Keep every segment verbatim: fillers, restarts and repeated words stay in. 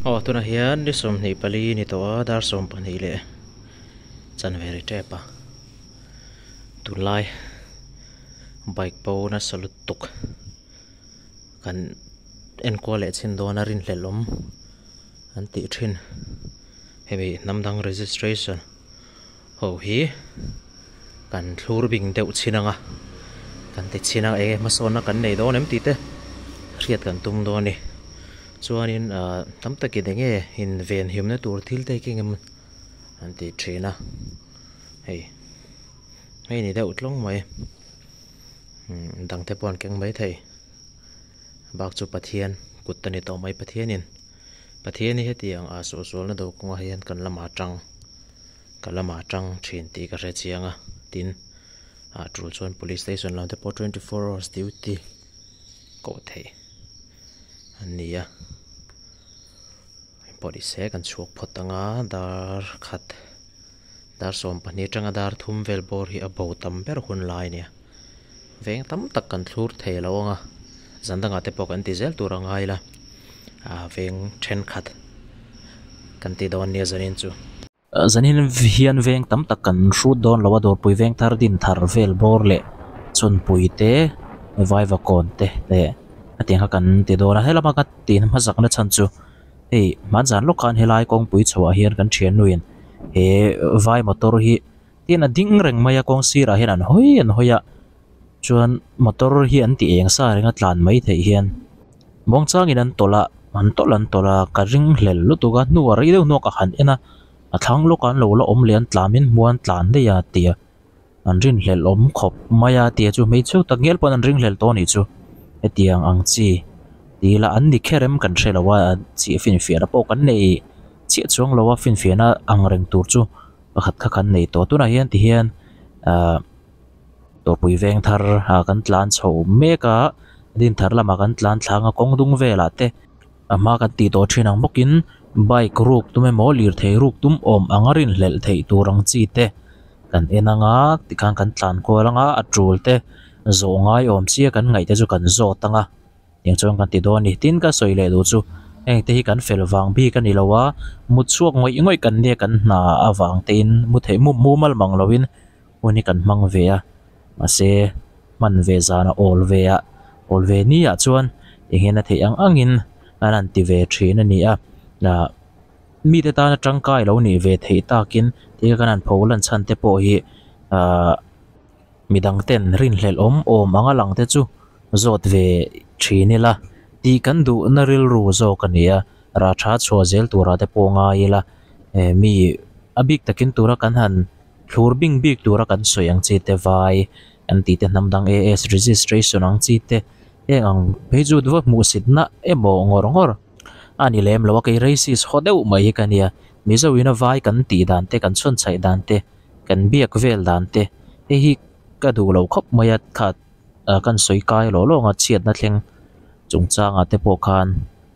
Oh, tuna hian ni som ni pali ni to dar som pani le chan veri tepa tulai bike po na salut tuk kan en ko le chin do na rin hlelom an ti thin hebi namdang registration ho hi kan thlur bing deuh chinanga kan ti china e masona kan nei do nem ti te riat kan tum do ni chuanin tam taki denge in ven himna tur thil te king em anti trina hei hei ni deuh tlong mai dang te pon keng mai thei bak chu pathian kuttani to mai pathianin pathiani hetiang a so sol na do konga hian kan lama tang kalama tang thin ti ka re chianga tin a trul chuan police station lam te po twenty-four hours duty ko thei ania body se kan chuak photanga dar khat dar som pani tanga dar thum vel bor hi abo tam ber hun lai nia veng tam tak kan thlur thei lawanga zandanga te pok an ti zel turangai la a veng then khat kan ti don nia zanin chu zanin hian veng tam tak kan hrut don lawa dor pui veng thar din thar vel bor le chun pui te vai va kon te le ating ha kan ti dona helama ka tin ma zak na chan chu ei man zan lokan helai kong pui chwa hian kan thian nuin he vai motor hi tin a ding reng maya kong sira hian an hoi an hoya chuan motor hi an ti eng sa renga tlan mai thei hian mong changin an tola an tolan tola ka ring hlel lutuga nuwa ri deuh no ka han ena a thlang lokan lo la om lian tlamin muan tlan de ya tia an rin hlel om khop maya tia chu mei chu tak ngel pon an ring hlel to ni chu etiang ang chi ti la an ni kherem kan thelawa chi fin fiara po kan nei chi chuang lawa fin fiana ang reng tur chu pakhat kha kan nei to tuna hian ti hian a to pui veng thar ha kan tlan chho meka din thar lama kan tlan thlanga kongdung vela te ama kan ti to thinang mokin bike ruk tume molir thei ruk tum om angarin hlel thei turang chi te kan enanga tikang kan tlan ko langa atrul te zo ngai om chia kan ngai te chu kan zo tanga yang chong kan ti do ni tin ka soile du chu eng te hi kan felwang bi kan ilawa mut chuak ngoi ngoi kan ne kan na awang tein mu thei mu mu mal mang lovin uni kan mang ve a ma se man ve zana ol ve a ol ve ni a chuan engena thei ang angin anan ti ve thina ni a na mi te ta na tangkai lo ni ve thei takin ti kan an pholan chan te po hi a midang ten rin hlel om om anga lang te chu zot ve thinila ti kan du naril ru zo kania ra tha chho zel tura te ponga ila mi abik takin tura kan han thlur bing bik tura kan soyang chi te vai an ti te namdang as registration ang chi te eng ang peju dwa mu sidna emo ngor ngor ani lem lawa kai races hodeu mai kania mi zo ina vai kan ti dan te kan chon chai dan te kan biak vel dan te e hi ka du lo khop maya khat kan soi kai lo lo nga chiat na thleng chung changa te po khan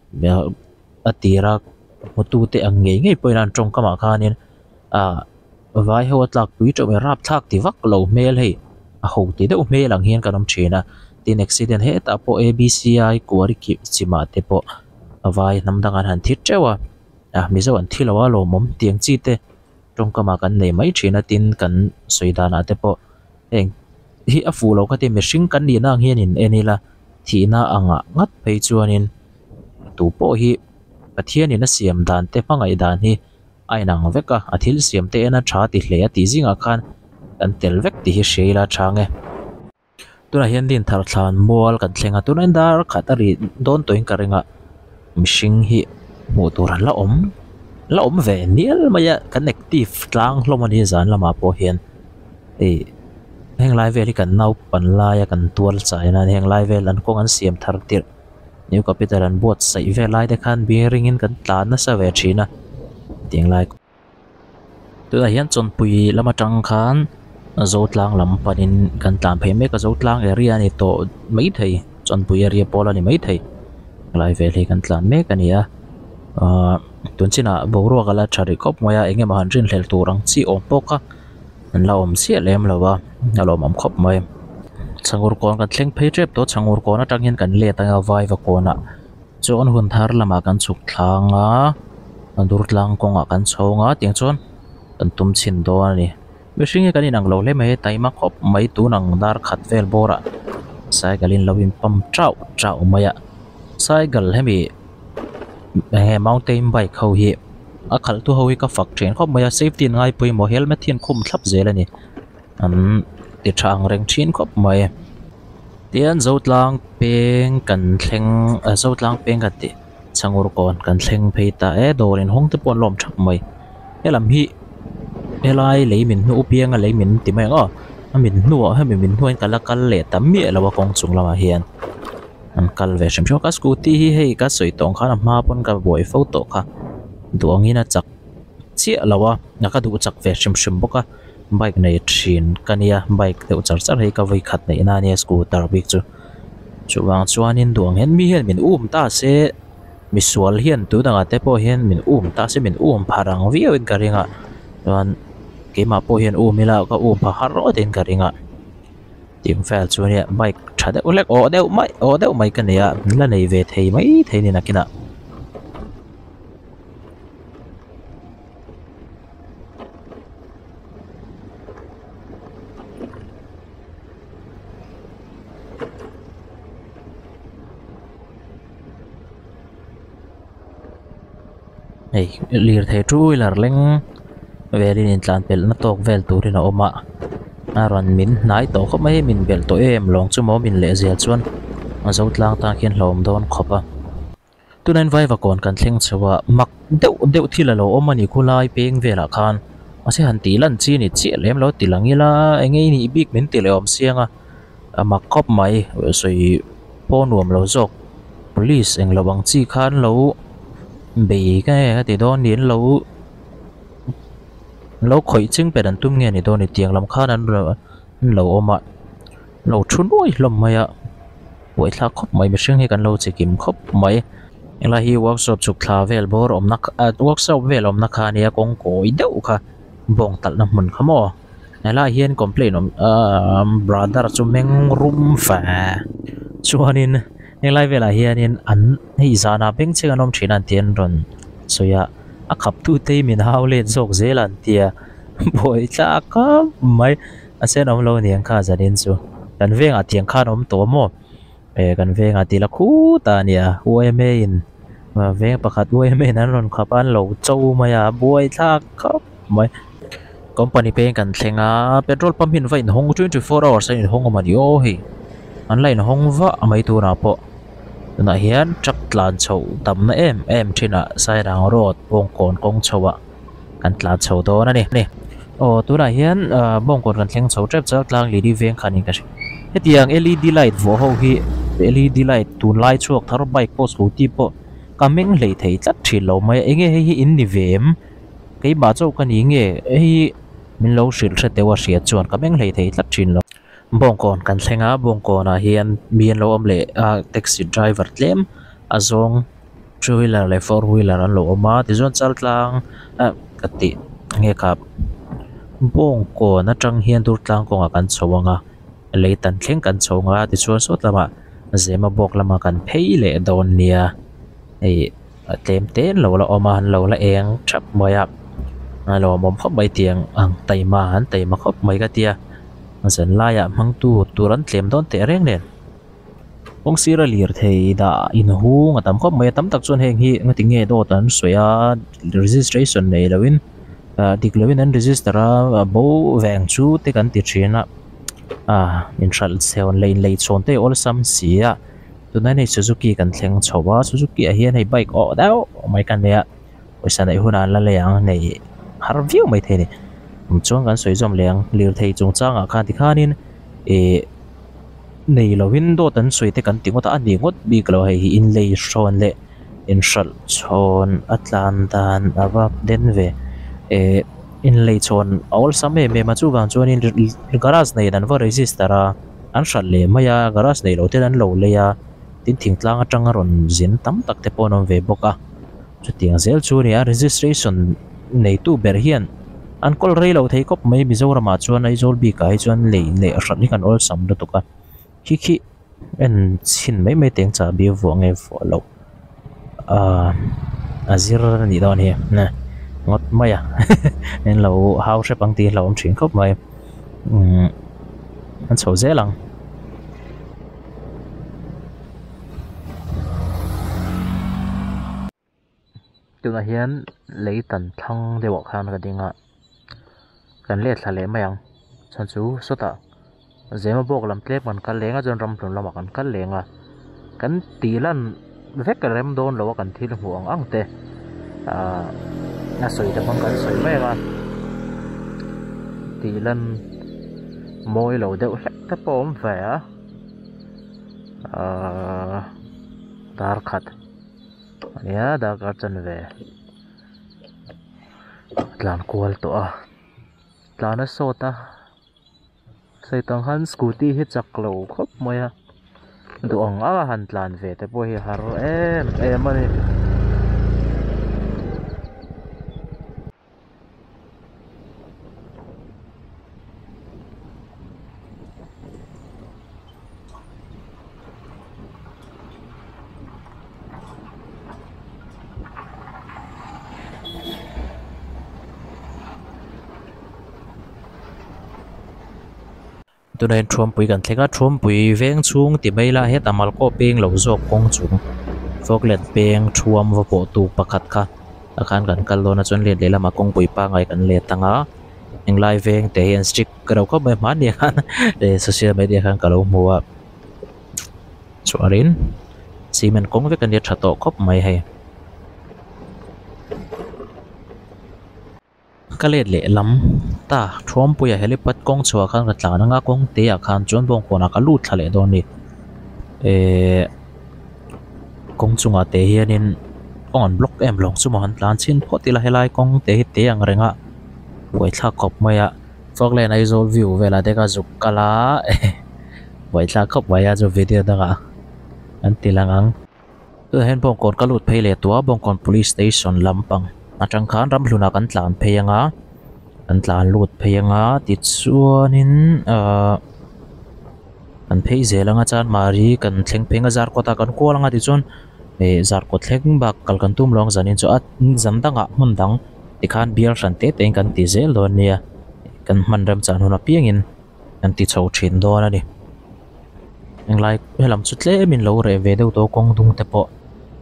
atira motu te angei ngei poinan tong kama khanin a vai ho tlak pui to me rap thak ti vak lo mel hei a ho ti deuh mel ang hian kanom thina tin accident he ta po abci kuari ki chima te po vai namdang an han thit chewa a mi zo an thilawa lo mom tiang chi te tong kama kan nei mai thina tin kan soidana te po eng hi a fu lo ka te mihring kan ni na hian in enila thina anga ngat phei chuanin tu po hi pathian in a siam dan te pangai dan hi ainang veka athil siam te ena tha ti hle a ti zinga khan kan tel vek ti hi sheila thange tuna hian din thar thlan mual kan thlenga tuna dar khatari don toin karenga mihring hi mu tur la om la om ve nial maya connective tlang hlomani zan lama po hian e heng lai vel kan nau pan laia kan tual chaina heng lai vel an kong an siam thar tir new capital an bot sai ve lai de khan bearing in kan tlan na sa ve thina ting lai tu a hian chon pui lama tang khan zo tlang lam panin kan tlan phei me ka zo tlang area ni to mai thei chon pui area pola ni mai thei lai vel hi kan tlan me kania a tun china boro gala thari kop moya enge ma han rin hlel turang chi om poka an la om sia lem lawa alom am khop mai changur kon kan thleng phei trep to changur kon atang hian kan le tanga vai va kona chuan hun thar lama kan chuk thlanga an dur tlang konga kan chhawng a tiang chuan kan tum chin do ani mihring hi kan inang lo hle mai taima khop mai tu nang dar khat vel bora cycle in lovin pam trau trau maya cycle hemi he mountain bike ho hi a khal tu ho hi ka fak train khop maya safety ngai pui mo helmet hin khum thlap zel ani an ti thang reng thin khop mai tian zotlang peng kan thleng a zotlang peng ka ti changur kon kan thleng pheita e dorin hong te pon lom thak mai elam hi elai leimin nu pianga leimin ti mai nga amin nu ha mi min huan kala kal le tammi lawa kong chung lama hian an kal ve shem ka scooty hi hei ka soi tong kha ma pon ka boi photo kha duangina chak chi lawa naka du chak ve shem shem boka bike nei thin kania bike te char char hei ka vai khat nei na ne scooter bik chu chuwang chuanin duang hen mi hen min um ta se mi sual hian tu danga te po hian min um ta se min um pharang viau in karinga wan ke ma po hian um mila ka um pha har ro den karinga tim fel chuania bike thade ulek o deu mai o deu mai kania la nei ve thei mai thei ni nakina hey lir thei two wheeler leng velin in tlan pel na tok vel turin a oma aron min nai to kho mai min bel to em long chu mo min le zia chuan a zo tlang ta khian hlom don khopa tunen vai va kon kan thleng chawa mak deuh deuh thila lo omani khulai peng vela khan ase han ti lan chi ni chi lem lo tilangila engei ni bik min ti le om sianga amak khop mai soi ponuam lo jok police eng lawang chi khan lo bị cái thì đó niên lâu lâu khởi chứng về đàn tum nghe thì đó thì tiền làm khá nên rồi lâu ôm ạ lâu chun ôi lầm mày ạ buổi thà khóc mày mới sinh hay cần lâu chỉ kiếm khóc mày là hi workshop chụp thà về bor om nắc workshop về om nắc hà này con cố ý đâu cả bong tận năm mình không mò này là hiền complain om brother cho mình room phà cho nên nên lại về là hiện nên anh hay ra na bên trên anh ông chỉ ăn tiền rồi, so ya, à khắp tu tây mình hao lên dọc dễ làm tiền, bồi cha có mấy, anh sẽ ông lâu niên khá giờ đến số, gần về ngã tiền khá ông tổ mò, gần về ngã tiền là cú ta nè, u em in, mà về bạc hạt u em in anh rồi khắp anh lâu châu mà ya bồi cha có mấy, company pay gần thèn à, petrol pump hiện vậy hong twenty-four hours anh hong mà điều hi, anh lại hong vợ mấy tu nào po. Na hian truck tlan chho tam na em em thina sai rang road bong kon kong chowa kan tla chho do na ni ni o tu na hian bong kon kan thleng chho trap chak tlang li di veng khanin ka hetiang L E D light vo ho hi L E D light tun lai chuak thar bike po scooty po kameng lei thei chat thi lo mai enge hi in ni vem kei ba chau kan inge hi min lo shil thre tewa ria chuan kameng lei thei chat thin lo bong kon kan thlenga bong kon a hian mian lo am le a taxi driver tlem a zong two wheeler le four wheeler an lo oma ti zon chal tlang a kati nge kap bong kon a tang hian dur tlang konga kan chhawanga le tan thleng kan chhawanga ti chuan sawt lama zema bok lama kan phei le don nia ei tlem ten lo la oma han lo la eng thap moya a lo mom khop bai tiang ang taima han taima khop mai ka tia dân lai à mang tu turan tlem don te reng nen ong sira lir thei da in hu nga tam khop mai tam tak chon heng hi nga ti nge do tan soya registration nei lawin dik lawin an register a bo veng chu te kan ti thina a in thal seon lein lei chon te all sam sia tunai nei Suzuki kan thleng chowa Suzuki a hian hei bike o dau mai kan le oisa nei hunan la leang nei har view mai the ni chuang kan soi zom leng lir thei chung changa khan ti khanin e nei lo window tan soi te kan tingota ani ngot bi klo hei in lei shon le in shal chon atlantan aba den ve e in lei chon all same me ma chu wang chuan in garage nei dan va register a an shal le maya garage nei lo te dan lo le ya tin thing tlang atanga ron zin tam tak te ponom ve boka chu tiang zel chu ria registration nei tu ber hian an kol rei lo thei kop mai mizora ma chuan ai zol bi kai chuan lei le rat ni kan ol sam do toka khi khi en chin mai mai teng cha bi vo nge fo lo à azir ni đó nè nè ngót mày à nên lâu hao sẽ bằng tiền lâu ông chuyển khóc mày anh xấu dễ lắm tụi nó hiến lấy tận thăng để bỏ khăn cái tiếng ạ cần lết là lẽ mày ăn chân chú số tạ dễ mà bốc làm clip còn cần lẽ ngay trên râm thường làm còn cần lẽ à cần tí lần vết cái rem đôn là cần thi là huống ăn tê à nó sấy thì còn cần sấy mày à tí lần môi lẩu đậu hết tất bom vẻ à dark cut ya dark cut chân về làm cool to làm nó sốt ta xây tăng hắn scooty hết chặt lẩu khóc mày à đồ ăn á hắn làm vềแต่ bôi har em em mà tụi này trộm bụi gần thấy cái trộm bụi ven chung thì bây là hết amal có beng lâu dọc công chung phok lên beng trộm và bộ tụ bạc khát akan gần cái lô nó chọn liền để làm mà công bụi pa ngay gần liền tăng á anh live ven để hiện stick cái đầu có mấy mát đi khăn để social media khăn cái đầu mua chọn đến xí mình cũng với cái nhiệt chặt tổ cốc mày hay cái lệ lệ lắm ta trộm bụi hay bắt công chúa khăn cái tảng nó công tế à khăn chọn bông của nó cái lút thà lệ đó nè ê công chúa à tế hiện nên con block em lòng số mà hắn làm xin phốt thì là hay lại công tế tế ang reng à vậy là cọp mày à phước lên này rồi view về là để cái dục cả lá vậy là cọp vậy à rồi video đó à anh tí lang ang ở hen bông còn cái lút pay lệ tua bông còn police station Lampang à chẳng khán ram luna kan tlan pay nga kan tlan lut pay nga ti chuanin ờ kan pay zelanga chan mari kan thleng pay nga zar kota kan ko langa ti chon e zar ko thleng bak kal kan tum long zanin chu at zam danga mun dang ti khan bial ran te te kan ti zel don nia kan man ram chan huna piangin kan ti chho thin don ani ang lai helam chu tle min lo re ve deuh to kong dung te po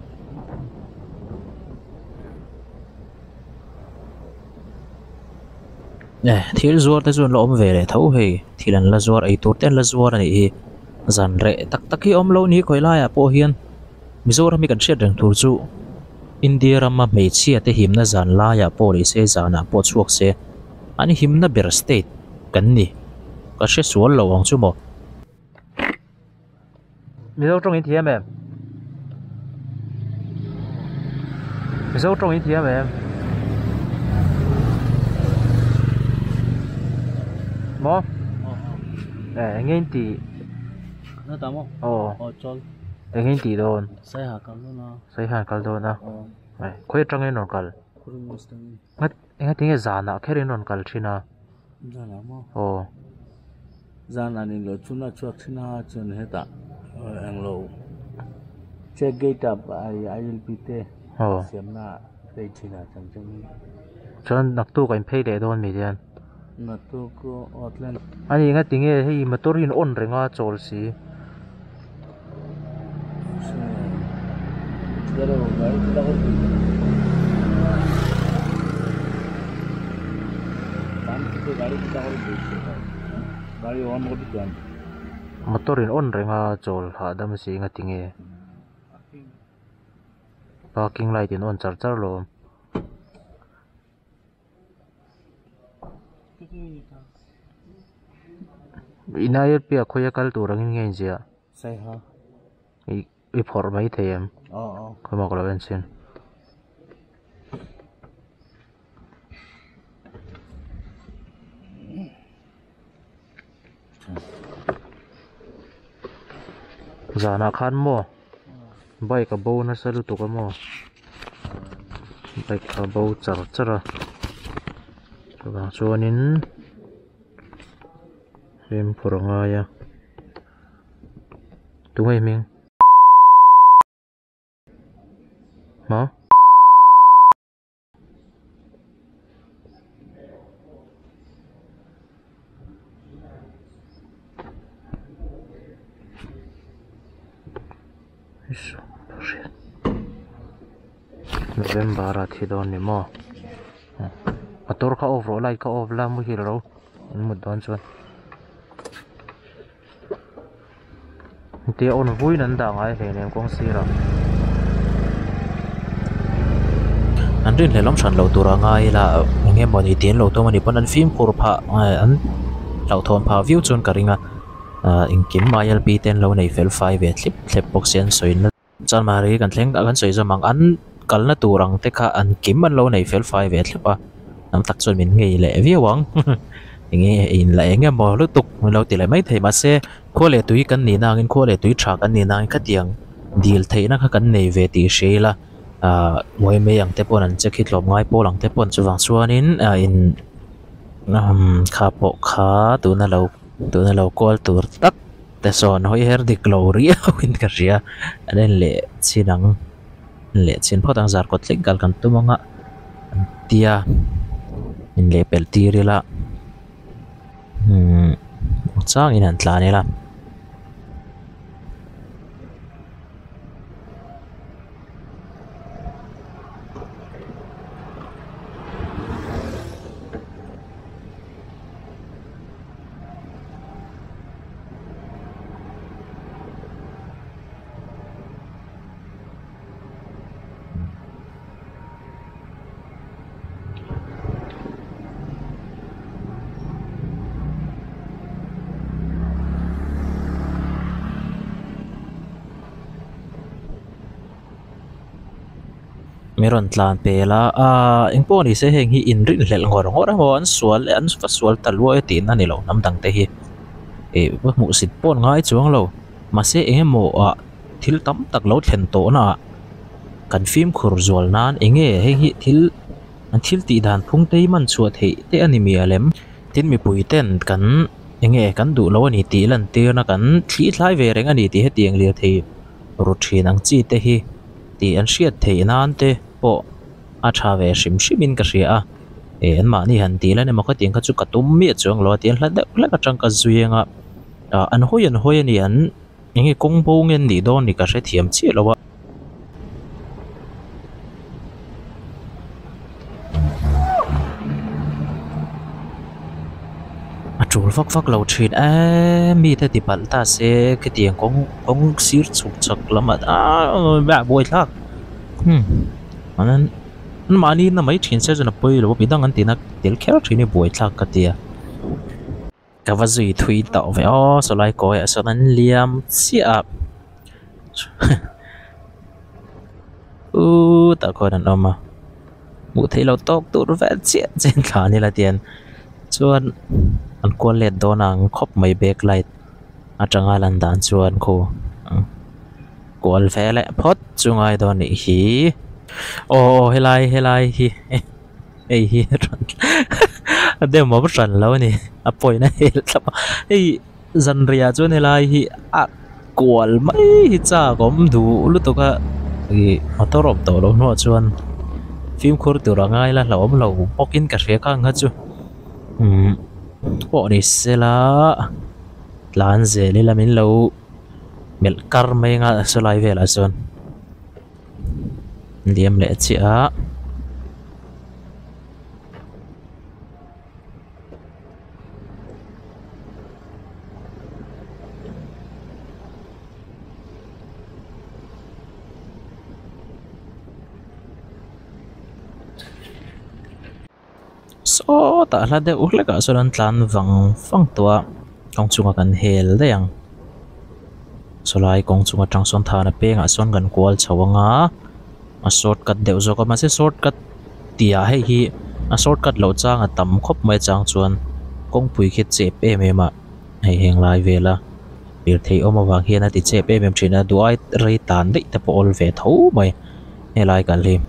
nè thiếu zuar ta zuar lo om về để thấu hề thì lần là zuar ấy tốt tên là zuar này dàn rệ tắc tắc khi om lâu ní khói lai à po hiền Mizoram mi kan shet reng thur chu India rama mei chia te him na zan la ya po ri se zan a po chuak se ani him na ber state kan ni ka she sual lo ang chu mo Mizo trong in thiam em Mizo trong in thiam em Mo eh ngin ti nó tao mo oh oh chol ngin ti don sai ha kal na sai han kal don na ai khoi trong in non kal kuri mustang ngat ngat tinge zana kherin non kal thina jana mo oh jana ni lo chuna chuak thina chun heta ang lo check gate up ai I will be te oh siamna dei thina chang chang chon nak tu kan phei le don mi dian na tu ko outland ani nga tinge hei motorin on renga chol si Pero gari kita ko tan kita gari kita ko gari on mo diyan motorin on renga chol ha dam si nga tinge parking light in on char char lo inayet pia khoya kal tu rangin nge jia sai ha i i phor mai them oh oh khoi mak lo ben sin zana khan mo bike ka bo na salu to ka mo bike ka bo char chara to ga chuanin em phuranga ya tungai ming hả November thì đón ni mo motor ka off ro lai ka off la mu hi ro mu don chuan te on vui nan da ngai he nem kong sira an rin le lam than lo tura ngai la nge moni tin lo to mani pon an film khur pha an lo thon pha view chun karinga in kim mayal pi ten lo nei fel five ve thlip thlep box sen soin chan mari kan thleng da kan soi zamang an kalna turang te kha an kim an lo nei fel five ve thlepa nam tak chon min ngei le viawang nge in la nge mo lu tuk lo ti lai mai thei ma se khole tui kan ni na ngin khole tui tha kan ni na ka tiang dil thei na kha kan nei ve ti shela a moi me yang te pon an che khit lom ngai po lang te pon chuwang chuanin in um kha po kha tu na lo tu na lo kol tur tak te son hoi her di glory win ka ria alen le chinang le chin photang zar kot lek gal kan tumanga tia in le pel tirila hmm chang in an tla ne la meron tlan pela a engpo ni se heng hi in rin hlel ngor ngor mo an sual an fa sual talwa e tin ani lo nam dang te hi e mu sit pon ngai chuang lo ma se e mo a thil tam tak lo thlen to na kan film khur zual nan enge heng hi thil an thil ti dan phung te man chuat he te ani mi alem tin mi pui ten kan enge kan du lo ani ti lan te na kan thli thlai ve reng ani ti he tiang lia thei ru thin ang chi te hi ti an hriat thei nan te po a tha ve hrim hrimin ka hria a e an ma ni han ti la ne ma kha tiang kha chu ka tum mi chuang lo tian hla de la ka tang ka zuyenga an hoi an hoi ani an enge kong bo ngen ni don ni ka hre thiam chi lo wa a chul vak vak lo thin a mi te ti pal ta se ke tiang kong kong sir chuk chak lama a ba boi thak hm anan mani na mai thin se jana poi lo bidang an tina tel kher thini boi thak ka tia ka wa zui thui ta ve o so lai ko ya so nan liam si up u ta ko nan oma mu thei lo tok tur ve che chen kha ni la tian chuan an ko let donang khop mai backlight atanga lan dan chuan ko kol vele phot chungai don ni hi o helai helai hi ei hi ran de mo ran lo ni a poi na hel thlapa ei zan ria chuan helai hi a kol mai hi cha gom du lu to ka i motorom to lo no chuan film khur tu rangai la hlom lo pokin ka hre ka nga chu hm po ni sela lan ze le lamin lo mel kar mai nga so lai vela chon diam le chi a so ta la de uk le ka so lan tlan wang fang tua kong chunga kan hel de yang solai kong chunga tang son tha na pe nga son gan kwal chawanga a shortcut deuh zo ka ma se shortcut tia hei hi a shortcut lo chang a tam khop mai chang chuan kong pui khet che pe me ma hei heng lai vela bir thei oma wang hian a ti che pe mem thina duai rei tan dei ta po ol ve tho mai he lai kal hi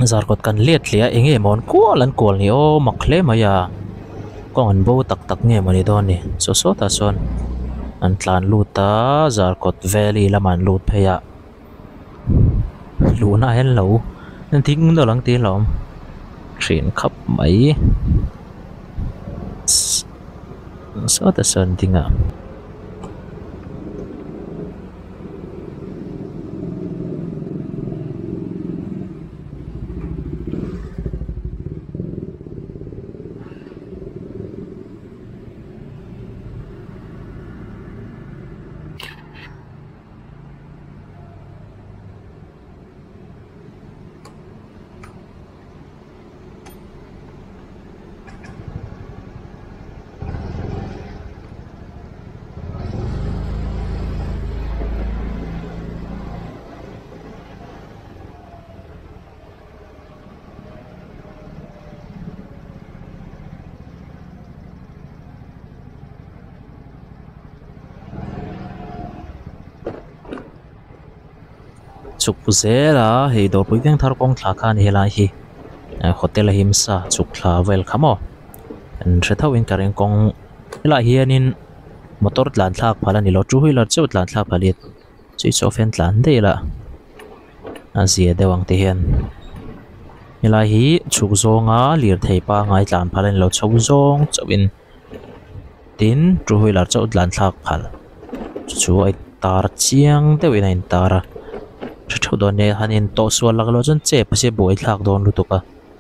zar kot kan let lia enge mon ko lan kol ni o makhle maya ko an bo tak tak nge mani don ni so so ta son an tlan luta zar kot valley laman lut pheya lu na hen lo nan thing do lang ti lom trin khap mai so ta son tinga chuk puzela hei dor pui veng thar kong thla khan helai hi hotel himsa chuk thla vel khamo an thethau in kareng kong helai hianin motor tlan thlak phala ni lo two wheeler cheu tlan thlak phalit chui chofen tlan deila azia dewang te hian helai hi chuk zonga lir thei pa ngai tlan phalan lo chho zong chawin tin two wheeler cheu tlan thlak phal chu ai tar chiang deuin in tara thau don ne hanin to sual lak lo chen che pase boi thlak don lutuka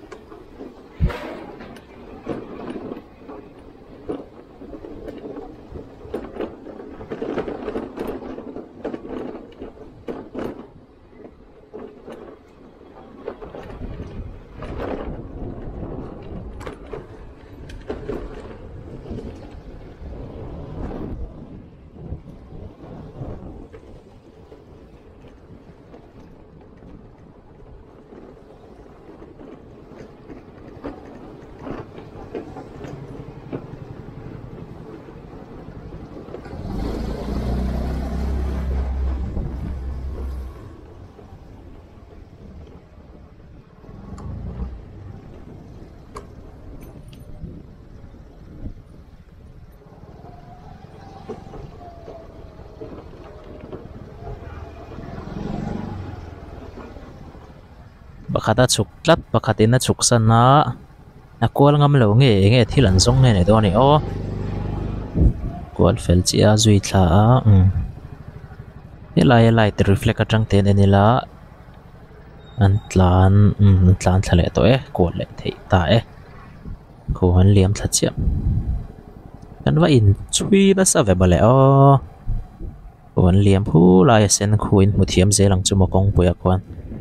bakata chuk tlat bakatina chuk sana akwal ngam lo nge nge thilan zong ne ne do ni o kwal fel chi a zui thla a um helai light reflect atang ten enila an tlan um tlan thlale to e kwal le thei ta e ko han liam thla chiam kan va in chui da sa ve bale o kon liam phu lai sen khuin muthiam zelang chumo kong puya kwan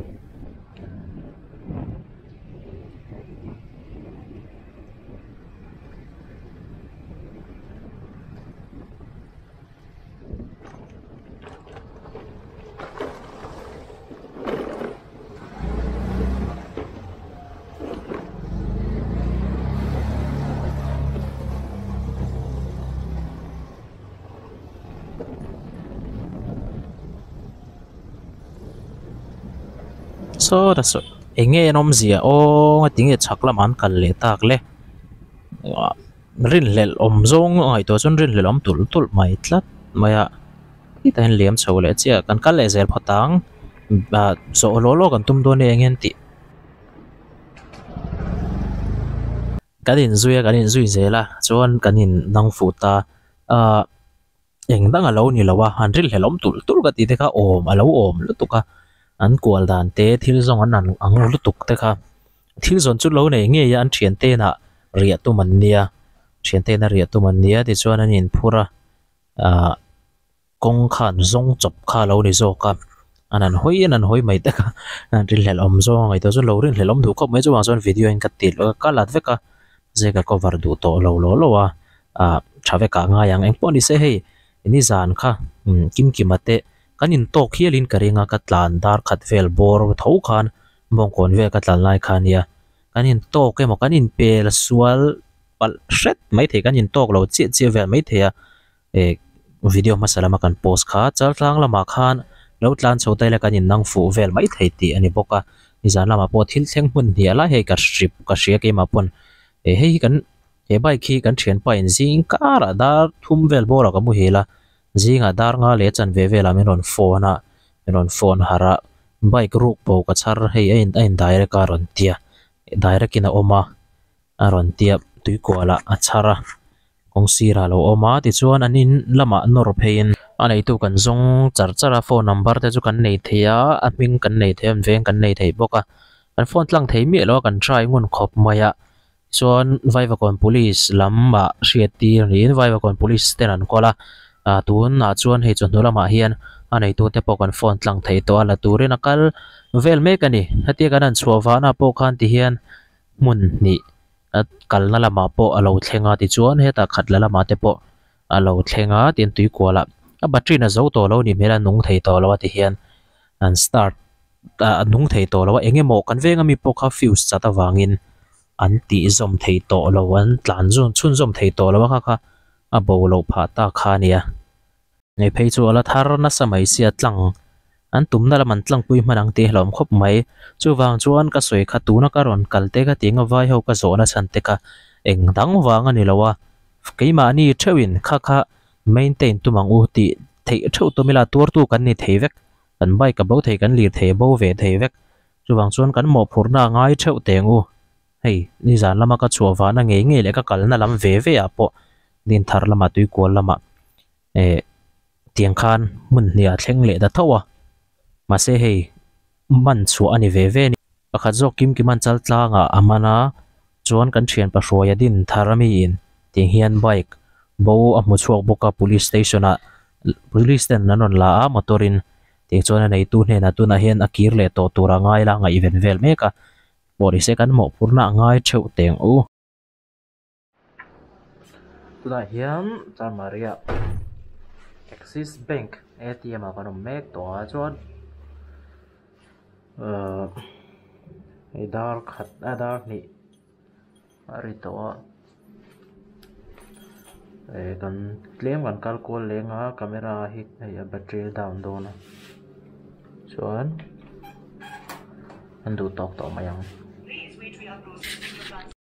so da so enge nom zia o tinge chakla man kal le tak le rin lel om zong ai to chon rin lel om tul tul mai tlat maya i tan liam chole chia kan kal le zel phatang ba so lo lo kan tum do ne ngen ti kanin zuya kanin zui zela chon kanin nang futa a eng dang alo ni lawa hanril helom tul tul ka ti te ka om alo om lutuka an kwal dan te thil zong an an ang lutuk te kha thil zon chu lo nei nge ya an thian te na ria tu man nia thian te na ria tu man nia ti chuan an in phura a kong khan zong chop kha lo ni zo ka an an hoi an hoi mai te kha an ril hel om zong ai to chu lo rin helom du khop mai chu wang zon video in ka til ka lat ve ka je ka cover du to lo lo lo wa a thave ka nga yang eng poni se hei ini zan kha kim kimate kanin tok hialin karinga katlan dar khat vel bor tho khan mongkon ve katlan lai khan ya kanin tok emo kanin pel sual pal shet mai the kanin tok lo chi chi vel mai the ya e video masala ma kan post kha chal tlang lama khan lo tlan chotai la kanin nang fu vel mai thei ti ani boka izan lama po thil thleng hmun hi ala hei ka strip ka hria ke ma pon e hei kan he bike khi kan thian pa in zing kara dar thum vel bora ka mu hela zinga dar nga le chan ve vela min ron phone a min ron phone hara bike ruk po ka char hei ein ein direct ka ron tia direct in a oma a ron tia tui kwala a chara kong sira lo oma ti chuan anin lama nor phein anei tu kan zong char chara phone number te chu kan nei thea a ming kan nei them veng kan nei thei boka kan phone tlang thei mi lo kan try ngun khop maya chuan vaiva kon police lamba hriati rin vaiva kon police ten an kola a tun na chuan hei chu hnulama hian anei tu te po kan phone tlang thei to ala turin akal vel mek ani hatia kan an chuawa na po khan ti hian mun ni at kalna lama po alo thlenga ti chuan heta khatla lama te po alo thlenga tin tui kwala a battery na zo to lo ni mera nung thei to lo ti hian an start a nung thei to lo enge mo kan venga mi po kha fuse chata wangin an ti zom thei to lo an tlan zon chun zom thei to lo kha kha a bo lo pha ta kha nia nei phei chu ala thar na samai sia tlang an tumna la man tlang pui manang te hlom khop mai chu wang chuan ka soi kha tu na ka ron kalte ka tinga vai ho ka zona chan te ka eng dang wang ani lowa keima ni thewin kha kha maintain tu mang u ti thei theu to mila tur tu kan ni thei vek kan bai ka bo thei kan lir thei bo ve thei vek chu wang chuan kan mo phurna ngai theu teng u hei ni zan lama ka chuwa na nge nge le ka kalna lam ve ve a po din thar lama tui kol lama e tiang khan mun nia thleng le da thawa ma se hei man chu ani ve ve ni pakhat zo kim ki man chal tlanga amana chuan kan thian pa hroya din tharami in ting hian bike bo a mu chuak boka police station a police ten nanon la a motorin ting chuan nei tu hne na tu na hian akir le to tura ngai la ngai even vel meka bori se kan mo purna ngai theu teng u tuna hian chan maria Axis Bank A T M a kan mek to a chuan uh idar khat adar ni ari to e kan claim kan kal kol lenga camera hi a battery down dona chuan an du tok to mayang